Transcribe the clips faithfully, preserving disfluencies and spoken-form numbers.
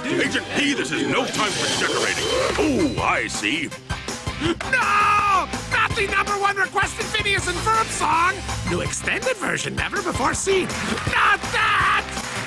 Agent P, this is no time for decorating. Oh, I see. No! Not the number one requested Phineas and Ferb song! New extended version never before seen. Not that!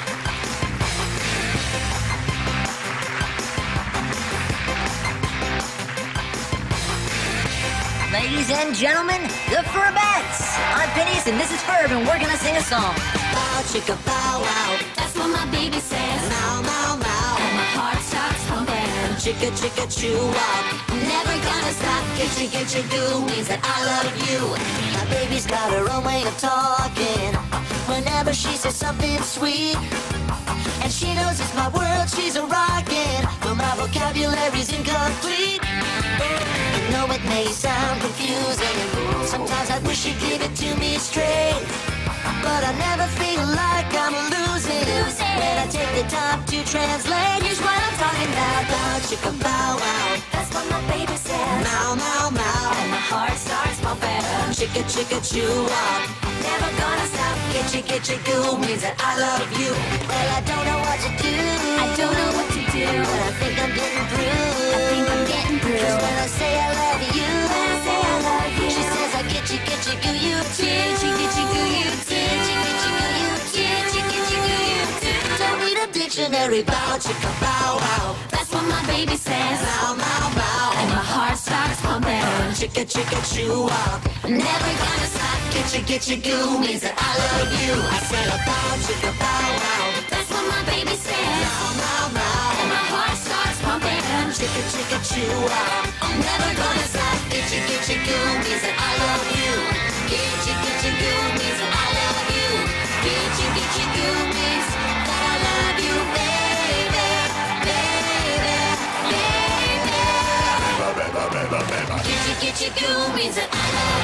Ladies and gentlemen, the Ferbettes! I'm Phineas and this is Ferb and we're gonna sing a song. Bow chicka bow wow, That's what my baby says. mow mow mow. And my heart starts pumping. Chicka chicka chew wow. Never gonna stop. Gitchiee gitchiee goo means that I love you. My baby's got her own way of talking whenever she says something sweet. And she knows it's my world she's a rockin', but my vocabulary's incomplete. I know it may sound confusing, sometimes I wish you'd give it to me straight, but I never feel like I'm losing, Losing. when I take the time to translate. Here's what I'm talking about. Bow chicka bow wow, That's what my baby says. mow mow mow. And my heart starts pumping. Chicka chicka chew wow. Never gonna stop. Gitchiee gitchiee goo means that I love you. Well, I don't know what to do. I don't know what to do. But I think I'm getting through. I think I'm getting through. 'Cause when I say I love you, When I say I love you, she says I get you, get you, goo you too. Gitchiee, gitchiee, goo you too. Gitchiee, gitchiee, goo you too. Gitchiee, gitchiee, goo you too. Don't need a dictionary. Bow chicka bow wow. That's what my baby says. Mow mow mow. And my heart starts pumping. Chicka chicka chew wow. Never gonna stop. Gitchiee gitchiee goo means that I love you. I said a bow chicka bow wow. That's what my baby says. Mow mow mow. And my heart starts pumping. Chicka chicka chew wow. Never gonna stop. Gitchiee gitchiee goo means that I love you. Gitchiee gitchiee goo means that I love you. Gitchiee gitchiee goo means that I love you, baby, baby, baby. Gitchiee gitchiee goo means that I love you.